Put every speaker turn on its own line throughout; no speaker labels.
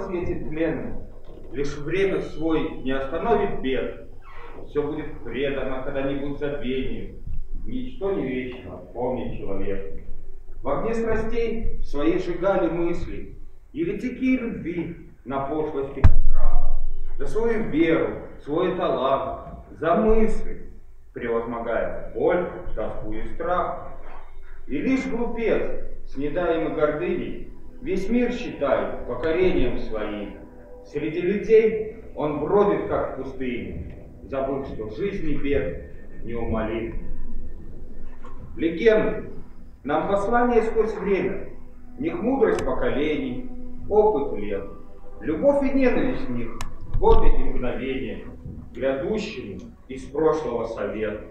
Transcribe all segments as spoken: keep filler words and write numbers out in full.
свете тленном. Лишь время свой не остановит бег. Все будет предано когда-нибудь забвению. Ничто не вечно, помни человек. В огне страстей свои сжигали мысли, еретики любви на пошлости страха, за свою веру, свой талант, за мысли, превозмогая боль, тоску и страх. И лишь глупец, с недаемой гордыней, весь мир считает покорением своим. Среди людей он бродит, как в пустыне, забыв, что жизни бег неумолим. Легенды, нам послание сквозь время, в них мудрость поколений, опыт лет, любовь и ненависть в них, вот эти мгновения, грядущему из прошлого совета.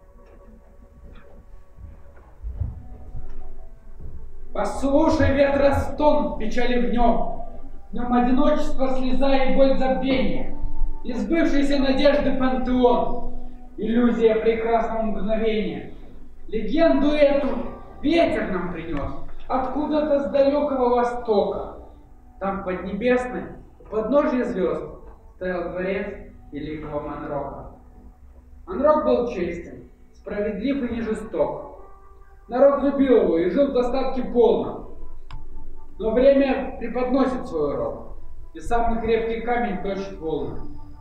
Послушай, ветра стон, печали в нем, в нем одиночество, слеза и боль забвения, избывшейся надежды пантеон, иллюзия прекрасного мгновения. Легенду эту ветер нам принес откуда-то с далекого востока. Там поднебесной, у подножья звезд, стоял дворец великого Монрока. Монрок был честен, справедлив и не жесток. Народ любил его и жил в достатке полно. Но время преподносит свой урок, и самый крепкий камень точит волны.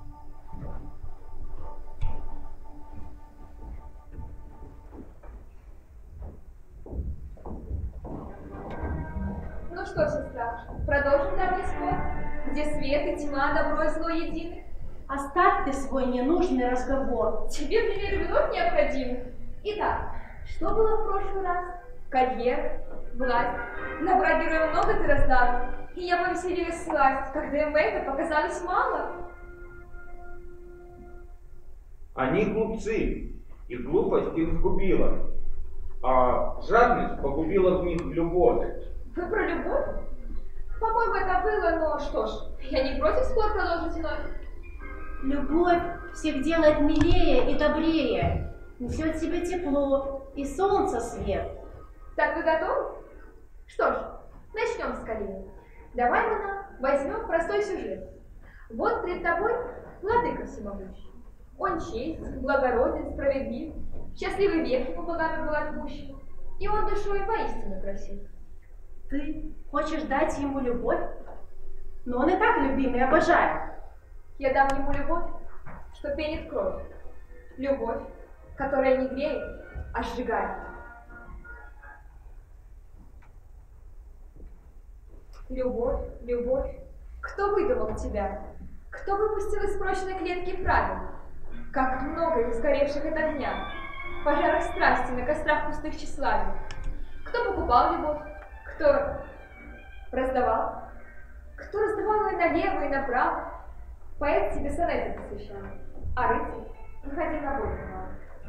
Ну что, сестра, продолжим давний спор, где свет и тьма, добро и зло едины.
Оставь ты свой ненужный разговор.
Тебе примеры вновь необходимы. Итак, что было в прошлый раз? Карьера, власть. Набрать героя много ты раздал, и я повеселилась сласть, когда им это показалось мало.
Они глупцы, и глупость их сгубила, а жадность погубила в них любовь.
Вы про любовь? По-моему, это было, но что ж, я не против спор продолжить вновь.
Любовь всех делает милее и добрее, несет в себе тепло и солнце свет.
Так вы готовы? Что ж, начнем скорее. Давай, Луна, возьмем простой сюжет. Вот перед тобой владыка всемогущий. Он честь, благороден, справедлив, счастливый век ему богами был отпущен, и он душой воистину красив.
Ты хочешь дать ему любовь? Но он и так любим и обожает.
Я дам ему любовь, что пенит кровь. Любовь, которая не греет, а сжигает. Любовь, любовь, кто выдумал тебя? Кто выпустил из прочной клетки правил? Как много их сгоревших от огня, пожарах страсти на кострах пустых тщеславий. Кто покупал любовь? Кто раздавал? Кто раздавал ее налево и направо? Поэт себе сонеты посвящал, а рыцарь выходил на бой помалу.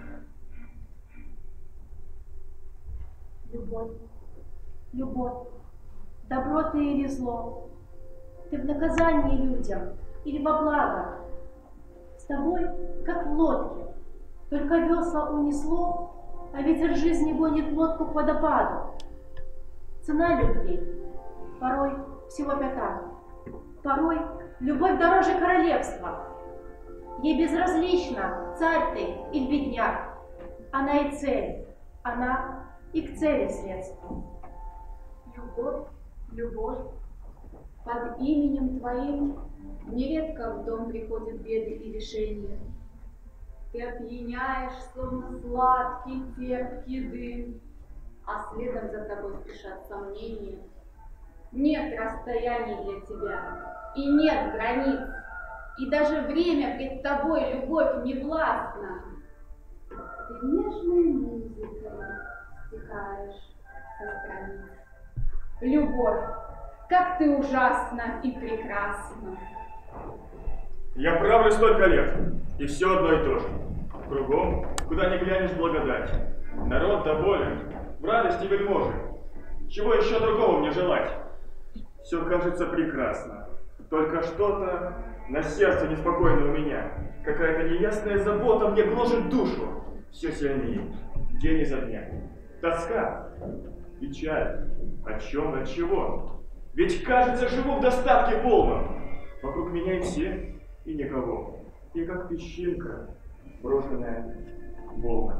Любовь, любовь, добро ты или зло, ты в наказании людям или во благо. С тобой, как в лодке, только весла унесло, а ветер жизни гонит лодку к водопаду. Цена любви порой всего пятак, порой любовь дороже королевства. Ей безразлично, царь ты или бедняк. Она и цель, она и к цели средство.
Любовь, любовь, под именем твоим нередко в дом приходят беды и лишения. Ты опьяняешь, словно сладкий терпкий дым, а следом за тобой спешат сомнения. Нет расстояний для тебя, и нет границ, и даже время пред тобой, любовь, не властна. Ты нежной музыкой стихаешь со страниц. Любовь, как ты ужасна и прекрасна.
Я правлю столько лет, и все одно и то же. Кругом, куда ни глянешь, благодать. Народ доволен, в радости вельможи. Чего еще другого мне желать? Все кажется прекрасно. Только что-то на сердце неспокойно у меня. Какая-то неясная забота мне гложет душу. Все сильнее, день изо дня. Тоска, печаль. О чем, от чего? Ведь, кажется, живу в достатке полном. Вокруг меня и все, и никого. И как песчинка, брошенная волной.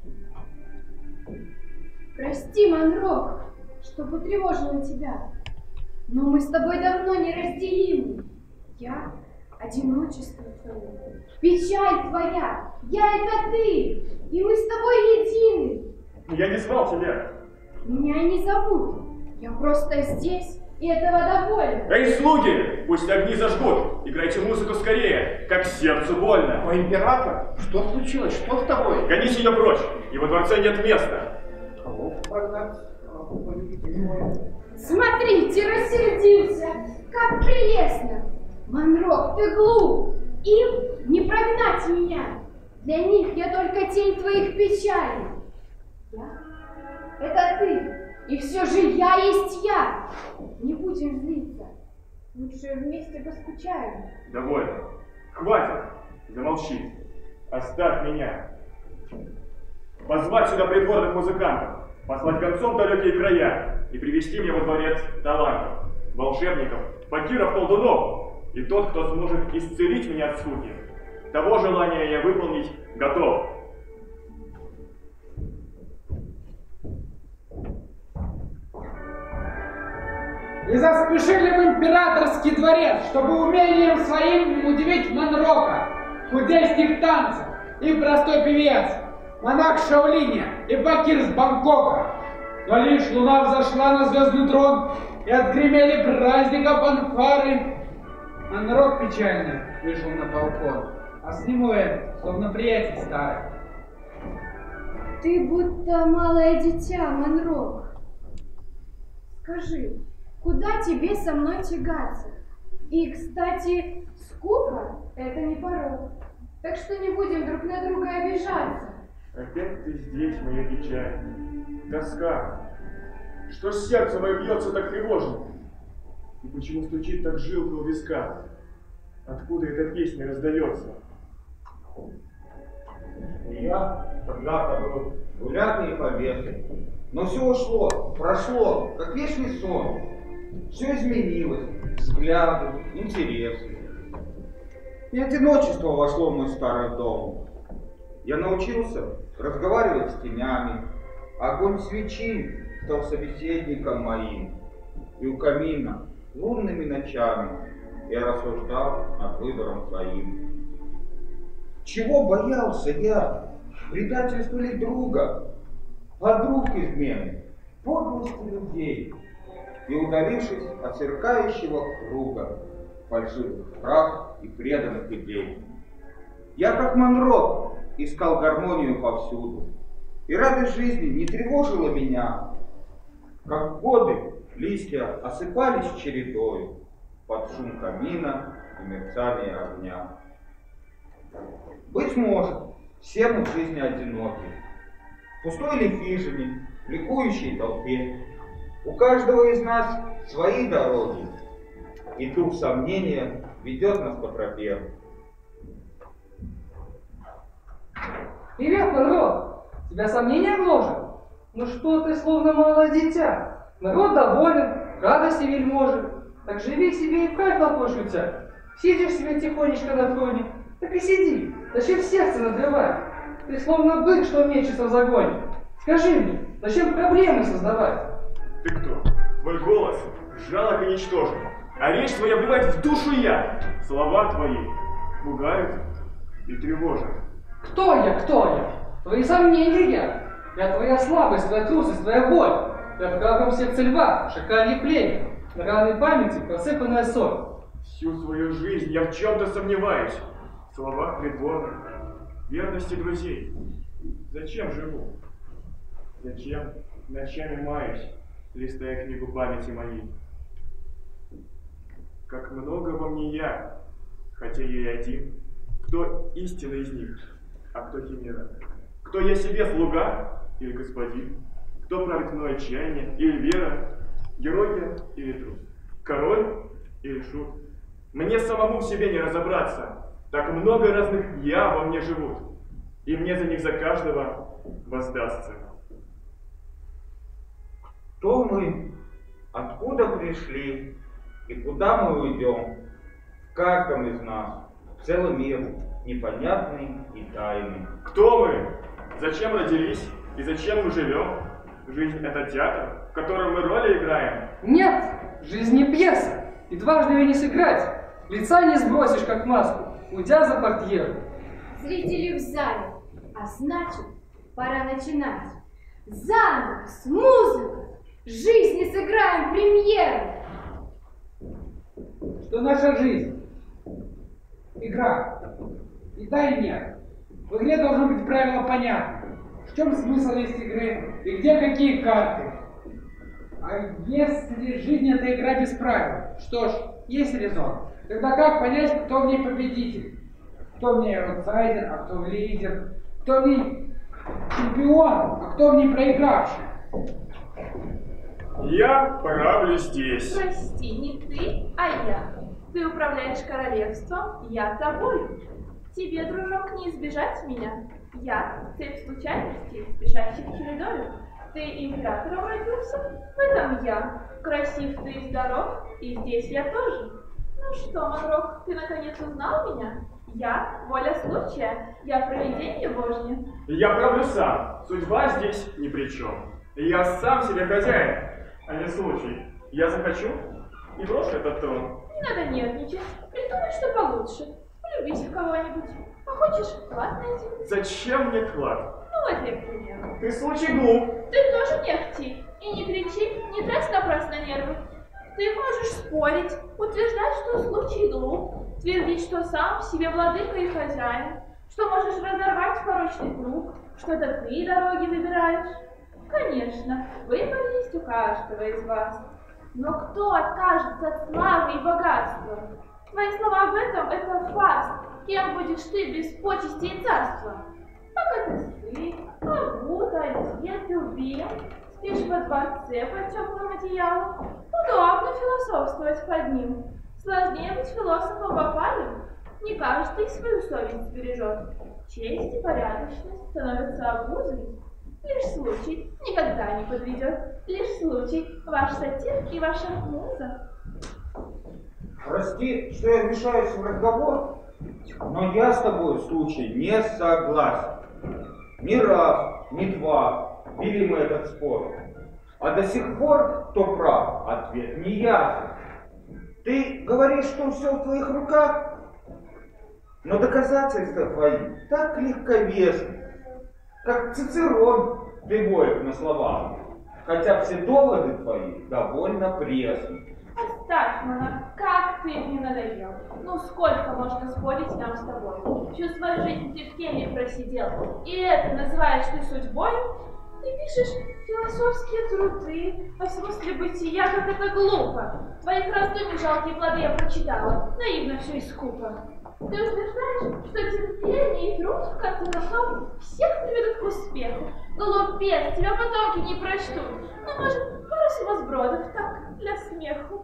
Прости, Монрох, что потревожила тебя. Но мы с тобой давно неразделимы. Я — одиночество твое, печаль твоя, я — это ты, и мы с тобой едины.
Я не звал тебя.
Меня не зовут, я просто здесь, и этого довольно.
Эй, слуги, пусть огни зажгут, играйте музыку скорее, как сердцу больно.
О, император, что случилось, что с тобой?
Гоните ее прочь, и во дворце нет места.
Кого прогнать?
Смотрите, рассердился, как прелестно. Монрох, ты глуп, им не прогнать меня. Для них я только тень твоих печалей. Я — это ты, и все же я есть я. Не будем злиться, лучше вместе поскучаем.
Довольно. Хватит. Замолчи. Оставь меня. Позвать сюда придворных музыкантов, послать гонцов в далекие края и привести мне во дворец талантов, волшебников, факиров, колдунов. И тот, кто сможет исцелить меня от скуки, того желания я выполнить готов.
И заспешили в императорский дворец, чтобы умением своим удивить Монроха, худейских танцев и простой певец, монах Шаолиня и факир с Бангкока. Но лишь луна взошла на звездный трон, и отгремели праздника фанфары. Монрох печально вышел на балкон, а с ним Уэн, словно приятель старый.
Ты будто малое дитя, Монрох. Скажи, куда тебе со мной тягаться? И, кстати, скука — это не порог. Так что не будем друг на друга обижаться.
Опять ты здесь, моя печаль. Тоска. Что сердце мое бьется так тревожно? И почему стучит так жилка у виска? Откуда эта песня раздается?
Я когда-то был гулятный и повешенный, но все ушло, прошло, как вечный сон. Все изменилось, взгляды, интересы. И одиночество вошло в мой старый дом. Я научился разговаривать с тенями, огонь свечи стал собеседником моим, и у камина лунными ночами я рассуждал над выбором своим. Чего боялся я? Предательства ли друга? Подруг измены, подлости людей. И удалившись от сверкающего круга фальшивых прав и преданных идей, я, как Монрох, искал гармонию повсюду, и радость жизни не тревожила меня. Как годы листья осыпались чередою под шум камина и мерцание огня. Быть может, все мы в жизни одиноки, в пустой ли хижине, в ликующей толпе. У каждого из нас свои дороги, и дух сомнения ведет нас по тропе.
Привет, Монрох! Тебя сомнения гложет? Ну что ты, словно малое дитя? Народ доволен, радости вельможи. Так живи себе и вкаль толпой шутя. Сидишь себе тихонечко на троне, так и сиди, зачем сердце надрывать? Ты словно бык, что мечется в загоне. Скажи мне, зачем проблемы создавать?
Ты кто? Твой голос жалок и ничтожен, а речь твоя вливает в душу я. Слова твои пугают и тревожат.
Кто я, кто я? Твои сомнения. Я твоя слабость, твоя трусость, твоя боль. Я в храбром сердце льва, шакалье племя, на ранной памяти просыпанная соль.
Всю свою жизнь я в чем-то сомневаюсь. В словах придворных, верности друзей. Зачем живу? Зачем ночами маюсь, листая книгу памяти моей? Как много во мне я, хотя я и один. Кто истина из них, а кто химера? Кто я себе, слуга или господин? Кто правит мной, отчаяние или вера? Герой я или трус? Король или шут? Мне самому в себе не разобраться. Так много разных «я» во мне живут, и мне за них за каждого воздастся.
Кто мы? откуда пришли и куда мы уйдем. В каждом из нас целый мир непонятный и тайный.
Кто мы? Зачем родились и зачем мы живем? Жизнь — это театр, в котором мы роли играем.
Нет, жизнь не пьеса, и дважды ее не сыграть. Лица не сбросишь, как маску, уйдя за портьеру.
Зрители в зале, а значит, пора начинать. Занавес, музыка, жизни сыграем премьеру.
Что наша жизнь? Игра. И да, и нет. В игре должно быть правило понятно. В чем смысл есть игры и где какие карты. А если жизнь это игра без правил, что ж, есть резон. Тогда как понять, кто в ней победитель? Кто в ней аутсайдер, а кто в лидер? Кто в ней чемпион, а кто в ней проигравший?
Я правлю здесь.
Прости, не ты, а я. Ты управляешь королевством, я тобою. Тебе, дружок, не избежать меня. Я — цепь случайностей, спешащих чередою. Ты императором родился, в этом я. Красив ты и здоров, и здесь я тоже. Ну что, Монрох, ты наконец узнал меня? Я — воля случая, я провидение Божье.
Я правлю сам. Судьба здесь ни при чем. Я сам себе хозяин, а не случай. Я захочу и брошу этот трон.
Не надо нервничать, придумай, что получше. Влюбись в кого-нибудь. А хочешь, клад найти?
Зачем мне клад?
Ну вот я, к примеру.
Ты случай глуп.
Ты тоже не ахти. И не кричи, не трать напрасно нервы. Ты можешь спорить, утверждать, что случай глуп, твердить, что сам себе владыка и хозяин, что можешь разорвать порочный круг, что это ты дороги выбираешь. Конечно, выбор есть у каждого из вас. Но кто откажется от славы и богатства? Твои слова об этом — это фарс. Кем будешь ты без почести и царства? Пока ты сыт, обут, одет, любим, спишь во дворце под теплым одеялом, удобно философствовать под ним. Сложнее быть философом в опале. Не каждый свою совесть бережет. Честь и порядочность становятся обузой. Лишь случай никогда не подведет. Лишь случай ваш сатир и ваша муза.
Прости, что я вмешаюсь в разговор, но я с тобой, случай, не согласен. Ни раз, ни два вели мы этот спор. А до сих пор, кто прав, ответ не ясен. Ты говоришь, что все в твоих руках, но доказательства твои так легковесны, как Цицерон, ты воев на словах, хотя все доводы твои довольно пресны.
Оставь, монарх, как ты мне надоел. Ну сколько можно спорить нам с тобой? Всю свою жизнь ты в теме просидел, и это называешь ты судьбой? Ты пишешь философские труды о смысле бытия, как это глупо. Твоих раздумий жалкие плоды я прочитала, наивно все и скупо. Ты утверждаешь, что терпение и труд в конце концов всех приведут к успеху. Глупец, тебя потомки не прочтут. Ну, может, пару сумасбродов, так, для смеху.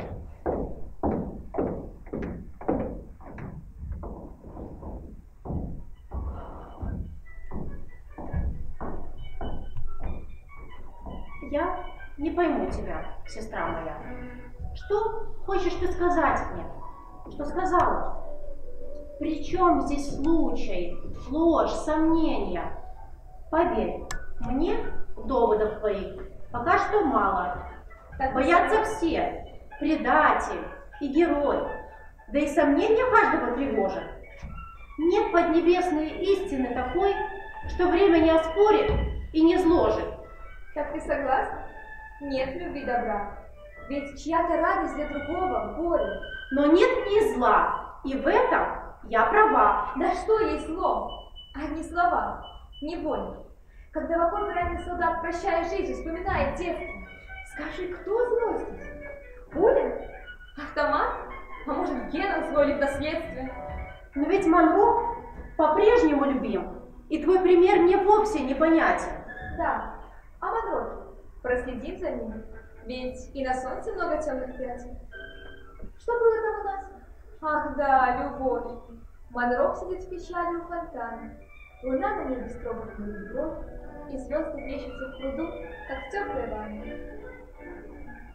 Я не пойму тебя, сестра моя. Что хочешь ты сказать мне? Что сказала? При чем здесь случай, ложь, сомнения? Поверь, мне доводов твоих пока что мало.
Так
боятся все, предатель и герой. Да и сомнения каждого тревожат. Нет поднебесной истины такой, что время не оспорит и не сложит.
Так ты согласна? Нет любви добра. Ведь чья-то радость для другого — горе.
Но нет ни зла, и в этом я права.
Да что есть зло? Одни слова, не боль. Когда в окопе раненый солдат, прощая жизнь, вспоминает детство. Скажи, кто злой здесь? Пуля? Автомат? А может, геном злой или наследствие?
Но ведь Монро по-прежнему любим, и твой пример мне вовсе непонятен.
Да, а Монро, проследим за ним. Ведь и на солнце много темных пятен. Что было там у нас? Ах да, любовь. Монро сидит в печали у фонтана. Луна на небе строго хмурит бровь, и звезды плещутся в пруду, как в теплой ванне.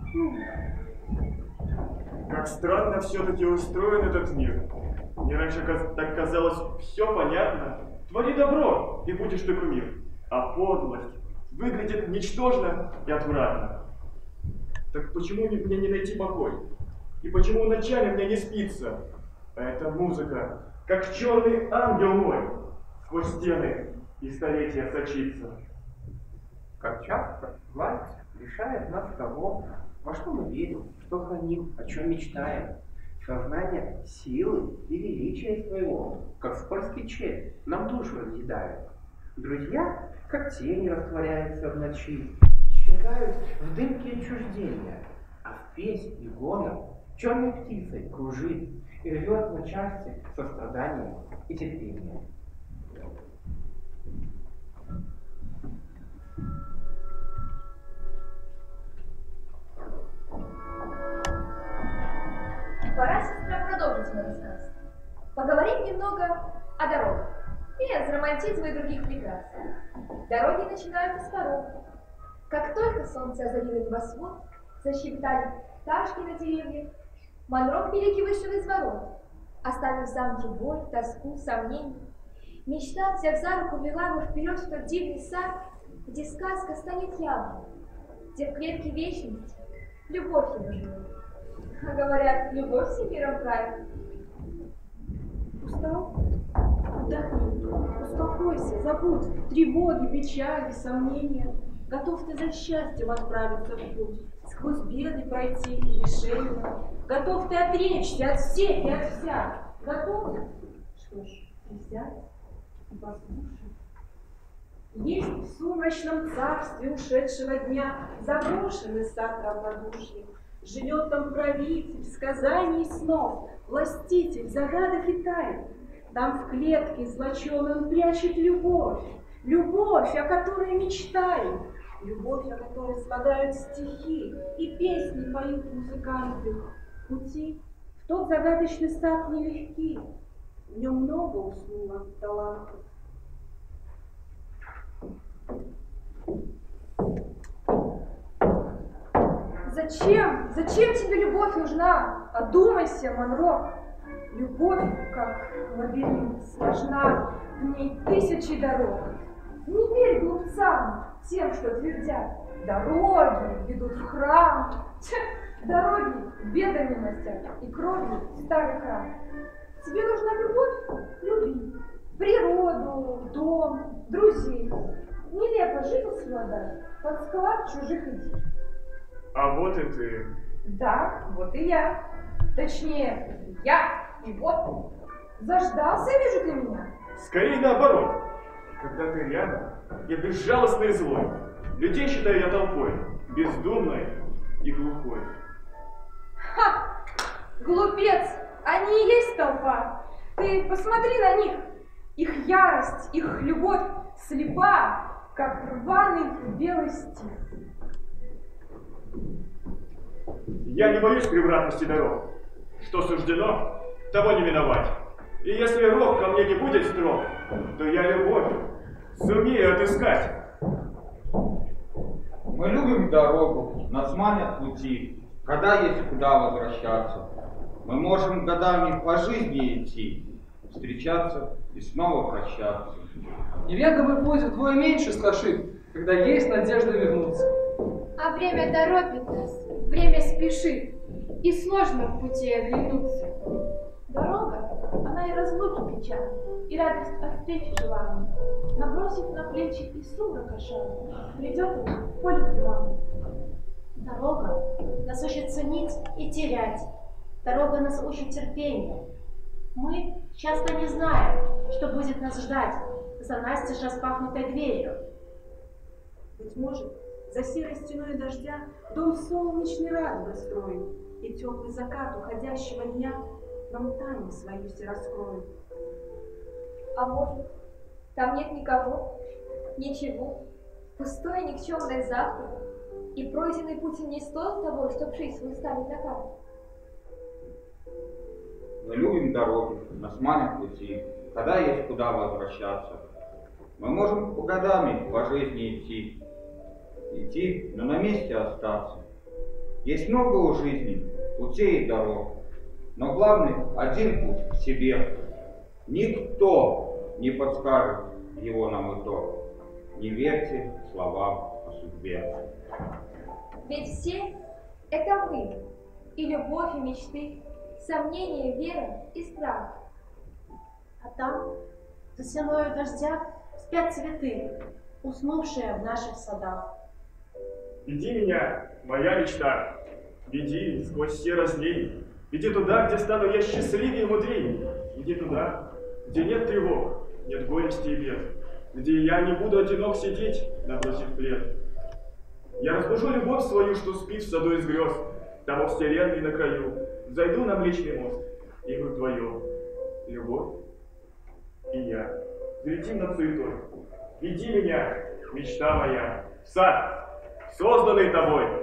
Как странно все-таки устроен этот мир. Мне раньше каз- так казалось, все понятно. Твори добро, и будешь ты кумир. А подлость выглядит ничтожно и отвратно. Так почему не- мне не найти покой? И почему ночами мне не спится? А эта музыка, как черный ангел мой, сквозь стены и столетия сочится.
Как часто власть лишает нас того, во что мы верим, что храним, о чем мечтаем. Сознание силы и величия своего, как скользкий червь, нам душу разъедает. Друзья, как тени, растворяются в ночи, исчезают в дымке отчуждения, а спесь и гонор черной птицей кружит и рвет на части сострадания и терпения.
Пора, сестра, продолжить мой рассказ. Поговорим немного о дорогах, без романтизма и других прекрас. Дороги начинаются с порог. Как только солнце озарило небосвод, защебетали пташки на деревьях, Монрох великий вышел из ворот, оставив в замке боль, тоску, сомнения. Мечта, взяв за руку, вела его вперед в тот дивный сад, где сказка станет явной, где в клетке вечности любовь его живет. А говорят, любовь всем миром правит.
Устал? Отдохни, успокойся, забудь тревоги, печали, сомнения. Готов ты за счастьем отправиться в путь, сквозь беды пройти и лишения. Готов ты отречься от всех и от вся. Готов? Что ж, взять и послушай. Есть в сумрачном царстве ушедшего дня заброшенный сад равнодушный. Живет там правитель сказаний и снов, властитель загадок и тайн. Там в клетке злоченой он прячет любовь, любовь, о которой мечтаем, любовь, о которой слагают стихи и песни поют музыканты. Пути в тот загадочный сад нелегки, в нем много уснуло талантов.
Зачем? Зачем тебе любовь нужна? Одумайся, Монрох. Любовь, как лабиринт, сложна, в ней тысячи дорог. Не верь глупцам, тем, что твердят. Дороги ведут в храм. Дороги бедами мастят и кровью старый храм. Тебе нужна любовь? Люби. Природу, дом, друзей. Нелепо жительство отдать под склад чужих идей.
А вот и ты.
Да, вот и я. Точнее, я и вот. Заждался, вижу, ты меня.
Скорее наоборот. Когда ты рядом, я безжалостный и злой. Людей считаю я толпой, бездумной и глухой.
Ха! Глупец! Они и есть толпа. Ты посмотри на них. Их ярость, их любовь слепа, как рваный белый стих.
Я не боюсь превратности дорог. Что суждено, того не миновать. И если рок ко мне не будет строг, то я любовь сумею отыскать.
Мы любим дорогу, нас манят пути, когда есть куда возвращаться. Мы можем годами по жизни идти, встречаться и снова прощаться.
Неведомый путь вдвое меньше страшит, когда есть надежда вернуться.
А время торопит нас, время спешит, и сложно в пути оглянуться.
Дорога, она и разлуки печаль, и радость от встречи желанной. Набросив на плечи и сумрака шар, придет она в поле тумана.
Дорога нас учит ценить и терять. Дорога нас учит терпению. Мы часто не знаем, что будет нас ждать за настежь распахнутой дверью.
Быть может, за серой стеной дождя дом солнечный радугой строит, и теплый закат уходящего дня нам тайну свою все раскроет.
А может, там нет никого, ничего, пустой никчемный завтра, и пройденный путь не стоил того, чтобы жизнь свою ставить на карту.
Мы любим дороги, нас манят пути, когда есть куда возвращаться. Мы можем по годами по жизни идти, идти, но на месте остаться. Есть много у жизни путей и дорог, но главный один путь к себе. Никто не подскажет его нам итог. Не верьте словам о судьбе.
Ведь все — это мы, и любовь, и мечты, сомнения, вера и страх.
А там, за стеною дождя, спят цветы, уснувшие в наших садах.
Веди меня, моя мечта, веди сквозь все разлей, веди туда, где стану я счастливее и мудрее, веди туда, где нет тревог, нет горести и бед, где я не буду одинок сидеть, набросив плед. Я разбужу любовь свою, что спит в саду из грез, там у вселенной на краю, зайду на Млечный мост, и мы вдвоем, любовь и я, взлетим над суетой. Веди меня, мечта моя, в сад, созданный тобой.